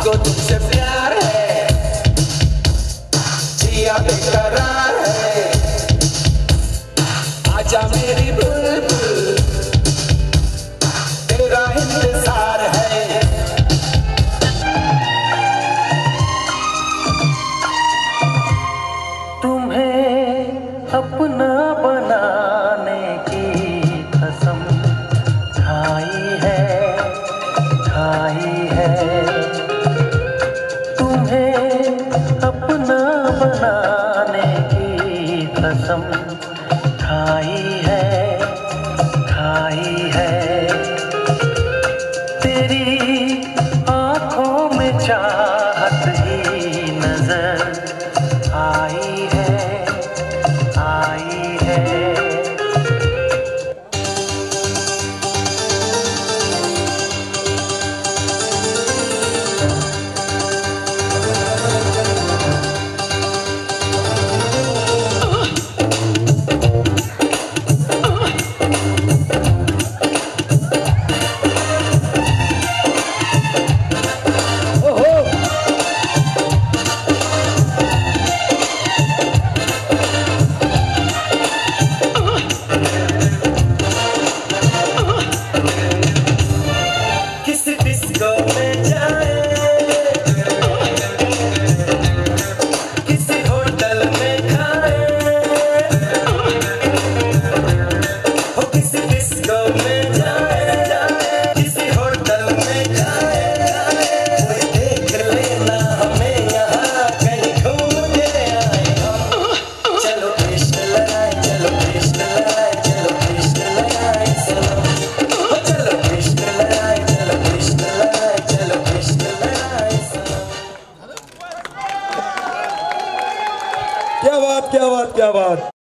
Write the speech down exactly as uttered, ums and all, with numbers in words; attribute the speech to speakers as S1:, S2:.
S1: हमको तुमसे प्यार है, जिया बेकरार है, आजा मेरी बुलबुल तेरा इंतजार है।
S2: तुम्हें अपना बनाने की कसम खाई है, खाई है। तुम्हें अपना बनाने की कसम खाई है, खाई है। तेरी आँखों में चाहत ही नजर आई है, आई है।
S3: क्या बात, क्या बात, क्या बात।